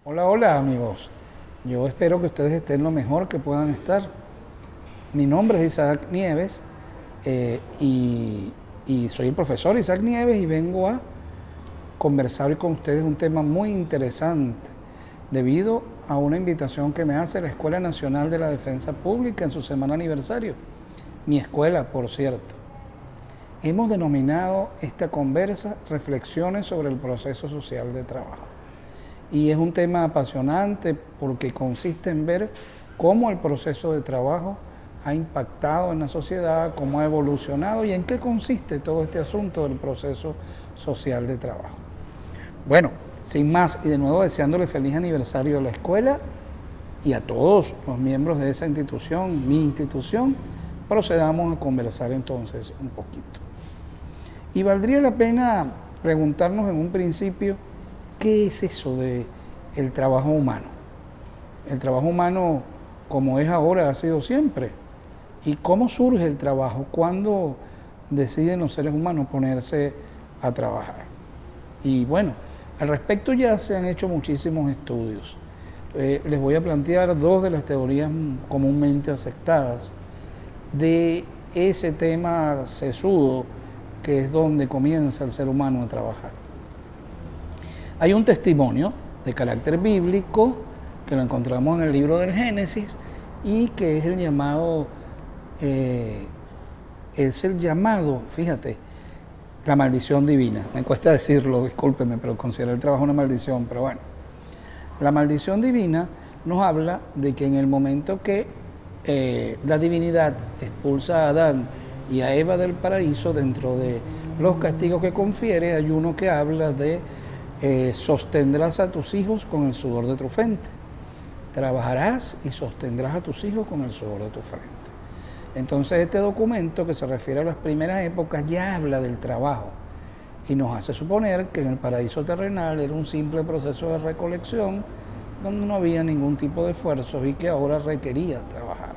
Hola, hola amigos. Yo espero que ustedes estén lo mejor que puedan estar. Mi nombre es Isaac Nieves y soy el profesor Isaac Nieves y vengo a conversar con ustedes un tema muy interesante debido a una invitación que me hace la Escuela Nacional de la Defensa Pública en su semana aniversario. Mi escuela, por cierto. Hemos denominado esta conversa Reflexiones sobre el proceso social de trabajo. Y es un tema apasionante porque consiste en ver cómo el proceso de trabajo ha impactado en la sociedad, cómo ha evolucionado y en qué consiste todo este asunto del proceso social de trabajo. Bueno, sin más y de nuevo deseándole feliz aniversario a la escuela y a todos los miembros de esa institución, mi institución, procedamos a conversar entonces un poquito. Y valdría la pena preguntarnos en un principio, ¿qué es eso de el trabajo humano? El trabajo humano, como es ahora, ha sido siempre. ¿Y cómo surge el trabajo? ¿Cuándo deciden los seres humanos ponerse a trabajar? Y bueno, al respecto ya se han hecho muchísimos estudios. Les voy a plantear dos de las teorías comúnmente aceptadas de ese tema sesudo que es donde comienza el ser humano a trabajar. Hay un testimonio de carácter bíblico que lo encontramos en el libro del Génesis y que es el llamado, fíjate, la maldición divina. Me cuesta decirlo, discúlpeme, pero considero el trabajo una maldición, pero bueno. La maldición divina nos habla de que en el momento que la divinidad expulsa a Adán y a Eva del paraíso, dentro de los castigos que confiere, hay uno que habla de sostendrás a tus hijos con el sudor de tu frente. Trabajarás y sostendrás a tus hijos con el sudor de tu frente. Entonces este documento, que se refiere a las primeras épocas, ya habla del trabajo y nos hace suponer que en el paraíso terrenal era un simple proceso de recolección donde no había ningún tipo de esfuerzo y que ahora requería trabajar.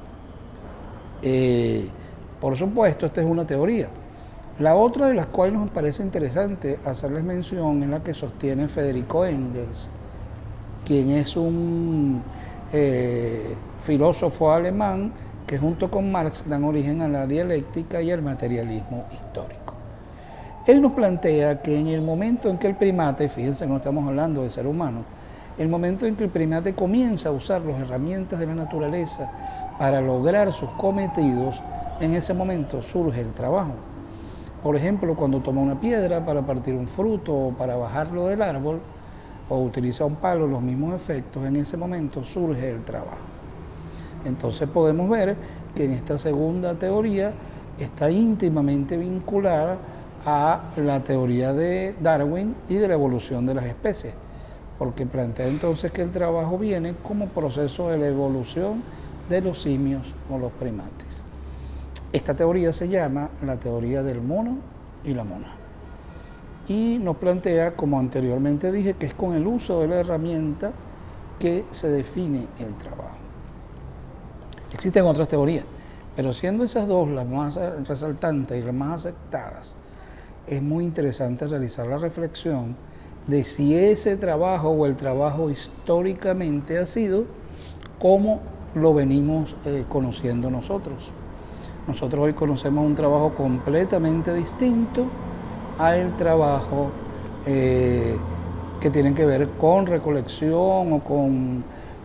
Por supuesto, esta es una teoría. La otra, de las cuales nos parece interesante hacerles mención, es la que sostiene Federico Engels, quien es un filósofo alemán que junto con Marx dan origen a la dialéctica y al materialismo histórico. Él nos plantea que en el momento en que el primate, fíjense, no estamos hablando de ser humano, el momento en que el primate comienza a usar las herramientas de la naturaleza para lograr sus cometidos, en ese momento surge el trabajo. Por ejemplo, cuando toma una piedra para partir un fruto o para bajarlo del árbol, o utiliza un palo, los mismos efectos, en ese momento surge el trabajo. Entonces podemos ver que en esta segunda teoría está íntimamente vinculada a la teoría de Darwin y de la evolución de las especies, porque plantea entonces que el trabajo viene como proceso de la evolución de los simios o los primates. Esta teoría se llama la teoría del mono y la mona. Y nos plantea, como anteriormente dije, que es con el uso de la herramienta que se define el trabajo. Existen otras teorías, pero siendo esas dos las más resaltantes y las más aceptadas, es muy interesante realizar la reflexión de si ese trabajo o el trabajo históricamente ha sido como lo venimos conociendo nosotros. Nosotros hoy conocemos un trabajo completamente distinto al trabajo que tienen que ver con recolección o con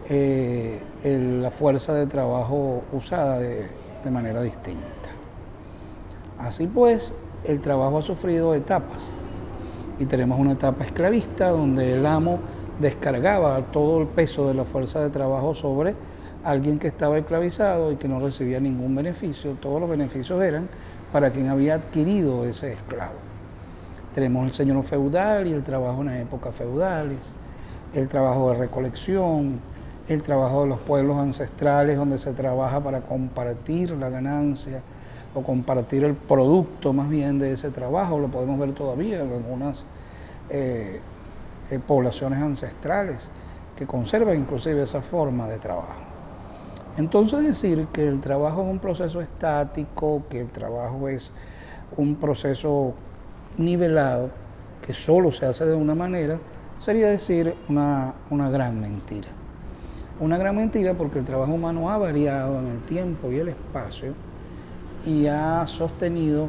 la fuerza de trabajo usada de manera distinta. Así pues, el trabajo ha sufrido etapas y tenemos una etapa esclavista donde el amo descargaba todo el peso de la fuerza de trabajo sobre alguien que estaba esclavizado y que no recibía ningún beneficio. Todos los beneficios eran para quien había adquirido ese esclavo. Tenemos el señor feudal y el trabajo en las épocas feudales, el trabajo de recolección, el trabajo de los pueblos ancestrales donde se trabaja para compartir la ganancia o compartir el producto más bien de ese trabajo. Lo podemos ver todavía en algunas poblaciones ancestrales que conservan inclusive esa forma de trabajo. Entonces decir que el trabajo es un proceso estático, que el trabajo es un proceso nivelado, que solo se hace de una manera, sería decir una gran mentira. Una gran mentira porque el trabajo humano ha variado en el tiempo y el espacio y ha sostenido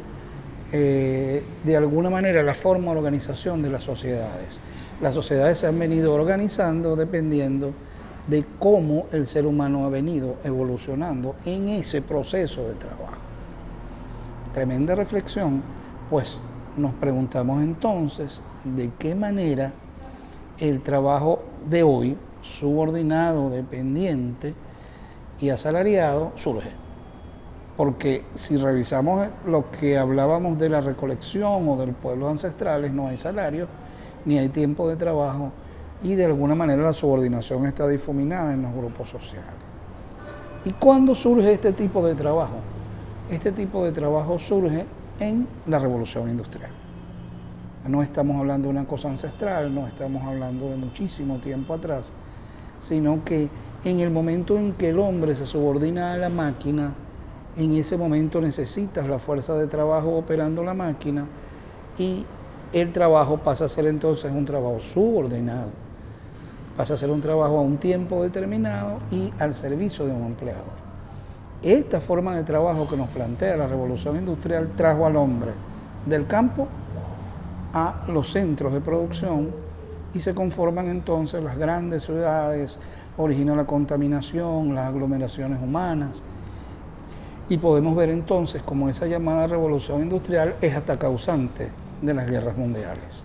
de alguna manera la forma de organización de las sociedades. Las sociedades se han venido organizando dependiendo de cómo el ser humano ha venido evolucionando en ese proceso de trabajo. Tremenda reflexión, pues nos preguntamos entonces de qué manera el trabajo de hoy, subordinado, dependiente y asalariado, surge. Porque si revisamos lo que hablábamos de la recolección o de los pueblos ancestrales, no hay salario, ni hay tiempo de trabajo, y de alguna manera la subordinación está difuminada en los grupos sociales. ¿Y cuándo surge este tipo de trabajo? Este tipo de trabajo surge en la revolución industrial. No estamos hablando de una cosa ancestral, no estamos hablando de muchísimo tiempo atrás, sino que en el momento en que el hombre se subordina a la máquina, en ese momento necesitas la fuerza de trabajo operando la máquina y el trabajo pasa a ser entonces un trabajo subordinado, pasa a ser un trabajo a un tiempo determinado y al servicio de un empleador. Esta forma de trabajo que nos plantea la revolución industrial trajo al hombre del campo a los centros de producción y se conforman entonces las grandes ciudades, origina la contaminación, las aglomeraciones humanas y podemos ver entonces cómo esa llamada revolución industrial es hasta causante de las guerras mundiales.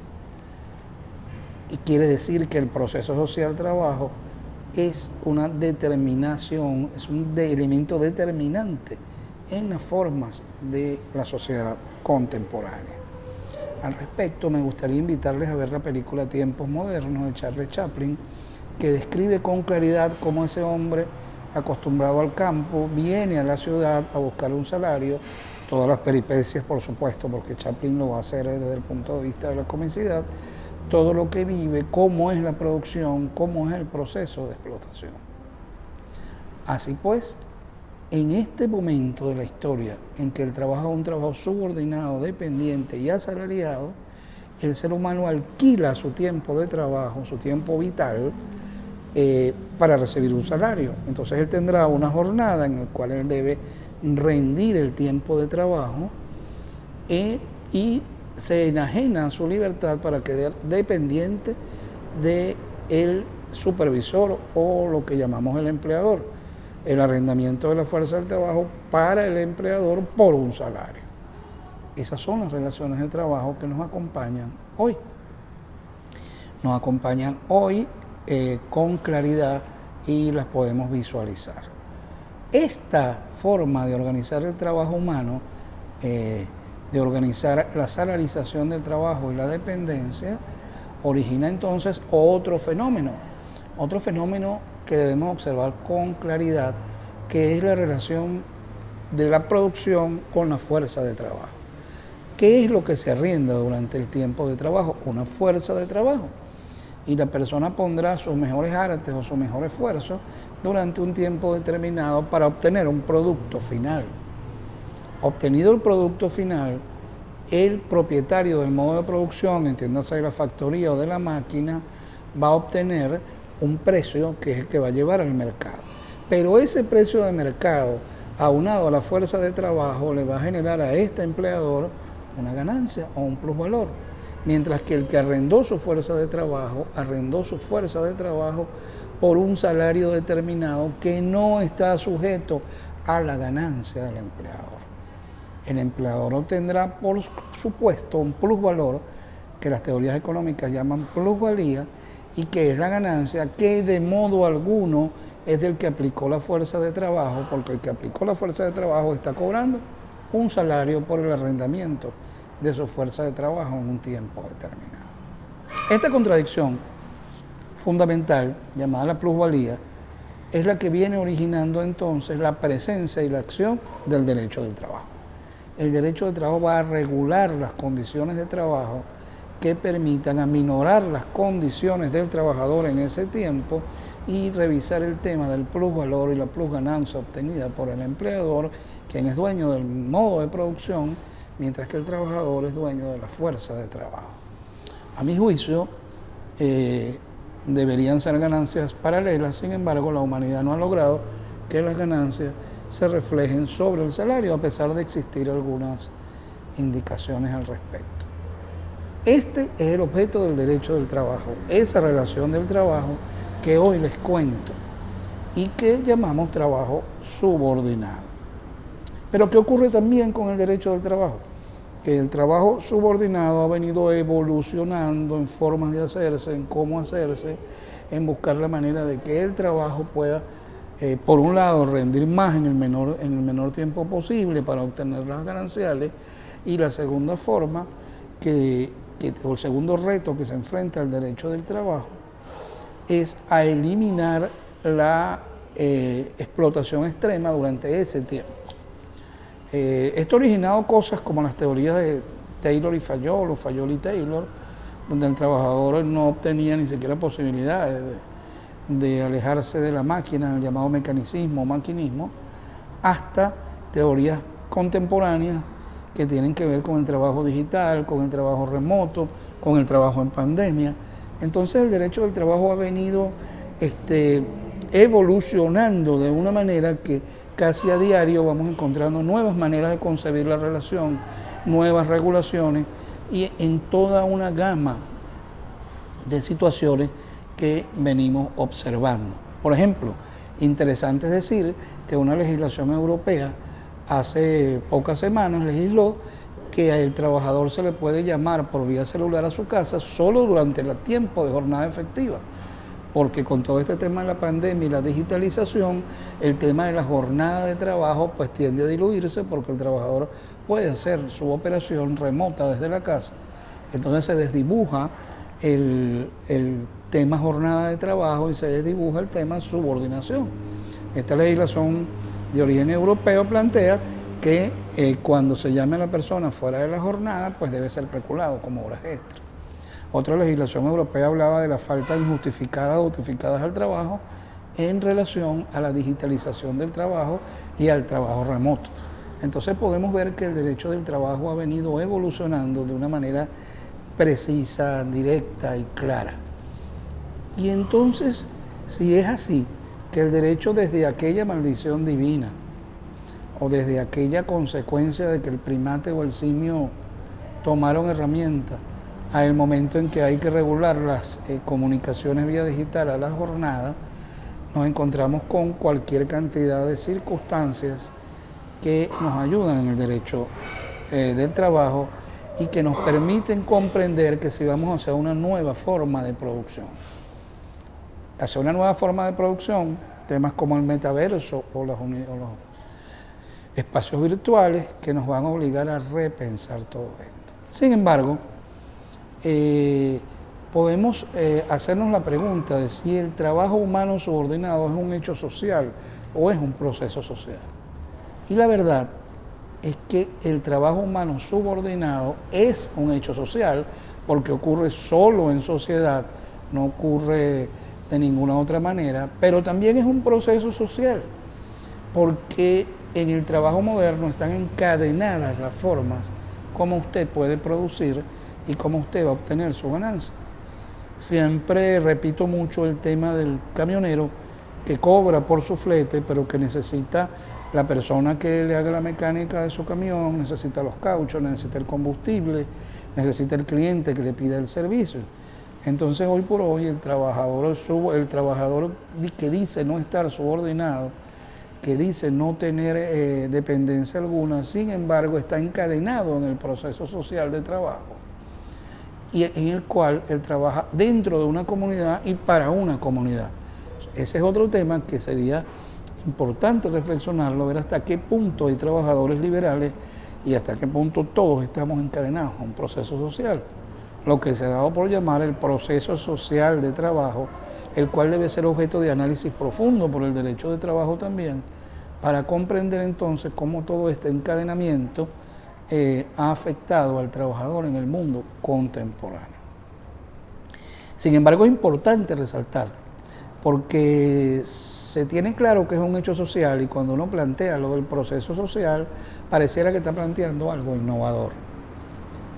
Y quiere decir que el proceso social trabajo es una determinación, es un elemento determinante en las formas de la sociedad contemporánea. Al respecto, me gustaría invitarles a ver la película Tiempos Modernos de Charlie Chaplin, que describe con claridad cómo ese hombre acostumbrado al campo viene a la ciudad a buscar un salario, todas las peripecias, por supuesto, porque Chaplin lo va a hacer desde el punto de vista de la comicidad, todo lo que vive, cómo es la producción, cómo es el proceso de explotación. Así pues, en este momento de la historia en que el trabajo es un trabajo subordinado, dependiente y asalariado, el ser humano alquila su tiempo de trabajo, su tiempo vital, para recibir un salario. Entonces él tendrá una jornada en la cual él debe rendir el tiempo de trabajo y se enajena su libertad para quedar dependiente del supervisor o lo que llamamos el empleador, el arrendamiento de la fuerza del trabajo para el empleador por un salario. Esas son las relaciones de trabajo que nos acompañan hoy. Nos acompañan hoy con claridad y las podemos visualizar. Esta forma de organizar el trabajo humano, de organizar la salarización del trabajo y la dependencia, origina entonces otro fenómeno que debemos observar con claridad, que es la relación de la producción con la fuerza de trabajo. ¿Qué es lo que se arrienda durante el tiempo de trabajo? Una fuerza de trabajo. Y la persona pondrá sus mejores artes o su mejor esfuerzo durante un tiempo determinado para obtener un producto final. Obtenido el producto final, el propietario del modo de producción, entiéndase de la factoría o de la máquina, va a obtener un precio que es el que va a llevar al mercado. Pero ese precio de mercado, aunado a la fuerza de trabajo, le va a generar a este empleador una ganancia o un plusvalor. Mientras que el que arrendó su fuerza de trabajo por un salario determinado que no está sujeto a la ganancia del empleador. El empleador obtendrá, por supuesto, un plusvalor que las teorías económicas llaman plusvalía y que es la ganancia que de modo alguno es del que aplicó la fuerza de trabajo, porque el que aplicó la fuerza de trabajo está cobrando un salario por el arrendamiento de su fuerza de trabajo en un tiempo determinado. Esta contradicción fundamental, llamada la plusvalía, es la que viene originando entonces la presencia y la acción del derecho del trabajo. El derecho del trabajo va a regular las condiciones de trabajo que permitan aminorar las condiciones del trabajador en ese tiempo y revisar el tema del plusvalor y la plusganancia obtenida por el empleador, quien es dueño del modo de producción, mientras que el trabajador es dueño de la fuerza de trabajo. A mi juicio, deberían ser ganancias paralelas. Sin embargo, la humanidad no ha logrado que las ganancias se reflejen sobre el salario, a pesar de existir algunas indicaciones al respecto. Este es el objeto del derecho del trabajo, esa relación del trabajo que hoy les cuento y que llamamos trabajo subordinado. Pero ¿qué ocurre también con el derecho del trabajo? Que el trabajo subordinado ha venido evolucionando en formas de hacerse, en cómo hacerse, en buscar la manera de que el trabajo pueda, por un lado, rendir más en el menor tiempo posible para obtener las gananciales, y la segunda forma, o el segundo reto que se enfrenta al derecho del trabajo, es a eliminar la explotación extrema durante ese tiempo. Esto ha originado cosas como las teorías de Taylor y Fayol, o Fayol y Taylor, donde el trabajador no obtenía ni siquiera posibilidades de alejarse de la máquina, el llamado mecanicismo o maquinismo, hasta teorías contemporáneas que tienen que ver con el trabajo digital, con el trabajo remoto, con el trabajo en pandemia. Entonces el derecho del trabajo ha venido evolucionando de una manera que casi a diario vamos encontrando nuevas maneras de concebir la relación, nuevas regulaciones, y en toda una gama de situaciones que venimos observando. Por ejemplo, interesante es decir que una legislación europea hace pocas semanas legisló que al trabajador se le puede llamar por vía celular a su casa solo durante el tiempo de jornada efectiva, porque con todo este tema de la pandemia y la digitalización, el tema de la jornada de trabajo pues tiende a diluirse, porque el trabajador puede hacer su operación remota desde la casa. Entonces se desdibuja el tema jornada de trabajo y se desdibuja el tema subordinación. Esta legislación de origen europeo plantea que cuando se llame a la persona fuera de la jornada, pues debe ser calculado como horas extras. Otra legislación europea hablaba de la falta injustificada o justificadas al trabajo en relación a la digitalización del trabajo y al trabajo remoto. Entonces podemos ver que el derecho del trabajo ha venido evolucionando de una manera precisa, directa y clara. Y entonces, si es así, que el derecho desde aquella maldición divina o desde aquella consecuencia de que el primate o el simio tomaron herramientas al momento en que hay que regular las comunicaciones vía digital a la jornada, nos encontramos con cualquier cantidad de circunstancias que nos ayudan en el derecho del trabajo y que nos permiten comprender que si vamos hacia una nueva forma de producción, hacia una nueva forma de producción, temas como el metaverso o los espacios virtuales que nos van a obligar a repensar todo esto. Sin embargo, podemos hacernos la pregunta de si el trabajo humano subordinado es un hecho social o es un proceso social. Y la verdad es que el trabajo humano subordinado es un hecho social porque ocurre solo en sociedad, no ocurre de ninguna otra manera, pero también es un proceso social porque en el trabajo moderno están encadenadas las formas como usted puede producir y cómo usted va a obtener su ganancia. Siempre repito mucho el tema del camionero que cobra por su flete, pero que necesita la persona que le haga la mecánica de su camión, necesita los cauchos, necesita el combustible, necesita el cliente que le pida el servicio. Entonces hoy por hoy el trabajador que dice no estar subordinado, que dice no tener dependencia alguna, sin embargo está encadenado en el proceso social de trabajo, y en el cual él trabaja dentro de una comunidad y para una comunidad. Ese es otro tema que sería importante reflexionarlo, ver hasta qué punto hay trabajadores liberales y hasta qué punto todos estamos encadenados a un proceso social, lo que se ha dado por llamar el proceso social de trabajo, el cual debe ser objeto de análisis profundo por el derecho de trabajo también, para comprender entonces cómo todo este encadenamiento ha afectado al trabajador en el mundo contemporáneo. Sin embargo, es importante resaltar, porque se tiene claro que es un hecho social y cuando uno plantea lo del proceso social, pareciera que está planteando algo innovador.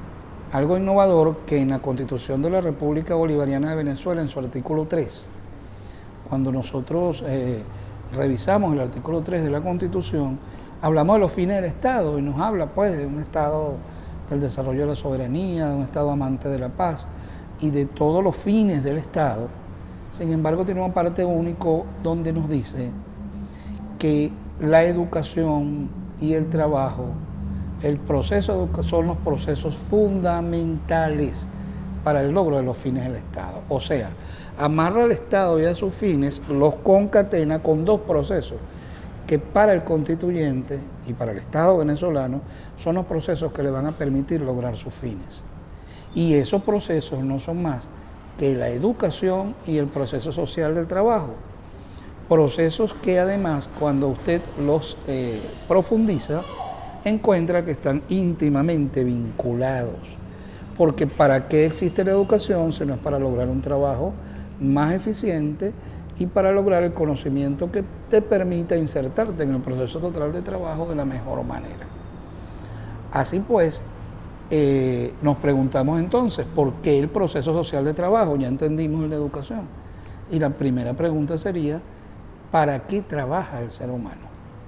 algo innovador que en la Constitución de la República Bolivariana de Venezuela, en su artículo 3, cuando nosotros revisamos el artículo 3 de la Constitución, hablamos de los fines del Estado y nos habla pues de un Estado del desarrollo de la soberanía, de un Estado amante de la paz y de todos los fines del Estado. Sin embargo, tiene una parte único donde nos dice que la educación y el trabajo, el proceso de educación son los procesos fundamentales para el logro de los fines del Estado. O sea, amarra al Estado y a sus fines, los concatena con dos procesos que para el constituyente y para el Estado venezolano son los procesos que le van a permitir lograr sus fines. Y esos procesos no son más que la educación y el proceso social del trabajo. Procesos que además, cuando usted los profundiza, encuentra que están íntimamente vinculados. Porque ¿para qué existe la educación si no es para lograr un trabajo más eficiente y para lograr el conocimiento que te permita insertarte en el proceso total de trabajo de la mejor manera? Así pues, nos preguntamos entonces, ¿por qué el proceso social de trabajo? Ya entendimos en la educación. Y la primera pregunta sería, ¿para qué trabaja el ser humano?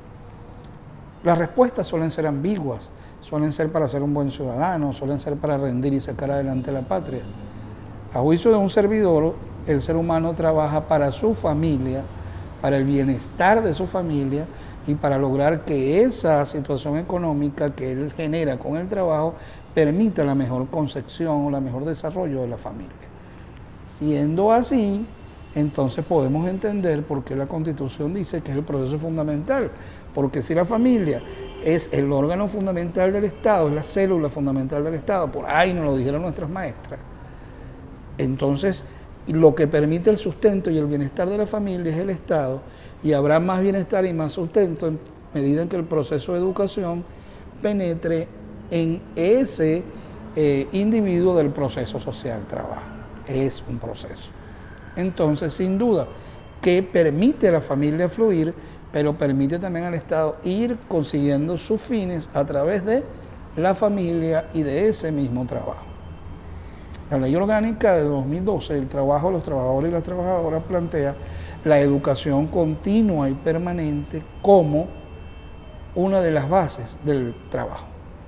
Las respuestas suelen ser ambiguas, suelen ser para ser un buen ciudadano, suelen ser para rendir y sacar adelante la patria. A juicio de un servidor, el ser humano trabaja para su familia, para el bienestar de su familia y para lograr que esa situación económica que él genera con el trabajo permita la mejor concepción o la mejor desarrollo de la familia. Siendo así, entonces podemos entender por qué la Constitución dice que es el proceso fundamental, porque si la familia es el órgano fundamental del Estado, es la célula fundamental del Estado, por ahí nos lo dijeron nuestras maestras, entonces lo que permite el sustento y el bienestar de la familia es el Estado, y habrá más bienestar y más sustento en medida en que el proceso de educación penetre en ese individuo del proceso social trabajo. Es un proceso. Entonces, sin duda, que permite a la familia fluir, pero permite también al Estado ir consiguiendo sus fines a través de la familia y de ese mismo trabajo. La Ley Orgánica de 2012, el trabajo de los trabajadores y las trabajadoras, plantea la educación continua y permanente como una de las bases del trabajo.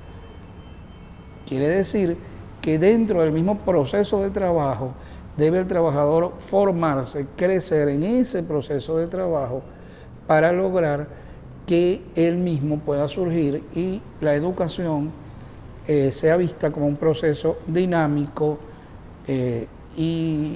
Quiere decir que dentro del mismo proceso de trabajo debe el trabajador formarse, crecer en ese proceso de trabajo para lograr que él mismo pueda surgir y la educación sea vista como un proceso dinámico y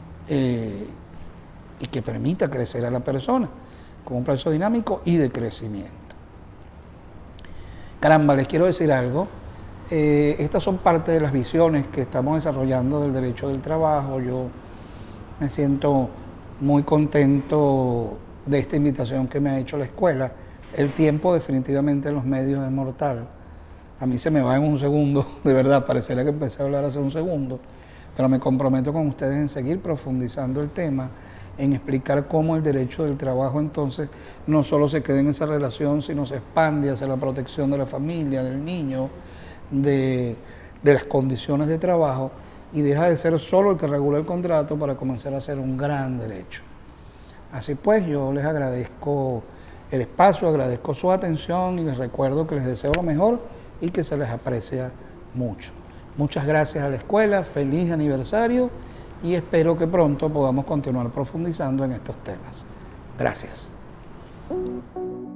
que permita crecer a la persona, como un proceso dinámico y de crecimiento. Caramba, les quiero decir algo. Estas son parte de las visiones que estamos desarrollando del derecho del trabajo. Yo me siento muy contento de esta invitación que me ha hecho la escuela. El tiempo definitivamente en los medios es mortal. A mí se me va en un segundo, de verdad, pareciera que empecé a hablar hace un segundo, pero me comprometo con ustedes en seguir profundizando el tema, en explicar cómo el derecho del trabajo entonces no solo se queda en esa relación, sino se expande hacia la protección de la familia, del niño, de las condiciones de trabajo, y deja de ser solo el que regula el contrato para comenzar a ser un gran derecho. Así pues, yo les agradezco el espacio, agradezco su atención y les recuerdo que les deseo lo mejor y que se les aprecia mucho. Muchas gracias a la escuela, feliz aniversario y espero que pronto podamos continuar profundizando en estos temas. Gracias.